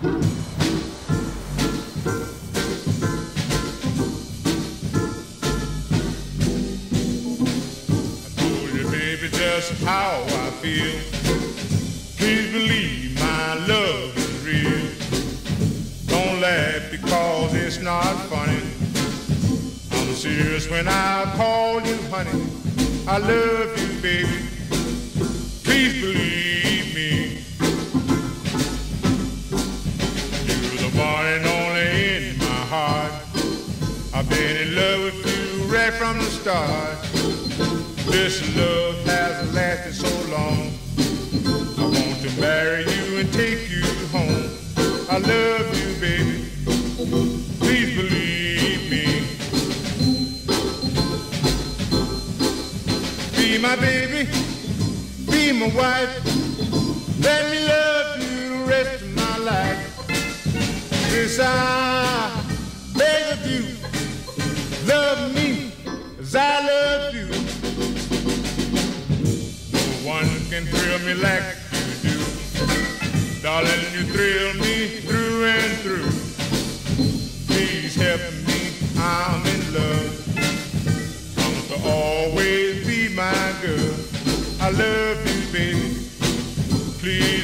Just how I feel. Please believe my love is real. Don't laugh because it's not funny. I'm serious when I call you honey. I love you, baby. Please believe me. You're the one and only in my heart. I've been in love with you right from the start. This love has lasted so long. I want to marry you and take you home. I love you, baby. Please believe me. Be my baby. Be my wife. Let me love you the rest of my life. Yes, I beg of you. Love me as I love you. One can thrill me like you do. Darling, you thrill me through and through. Please help me, I'm in love. Promise to always be my girl. I love you, baby. Please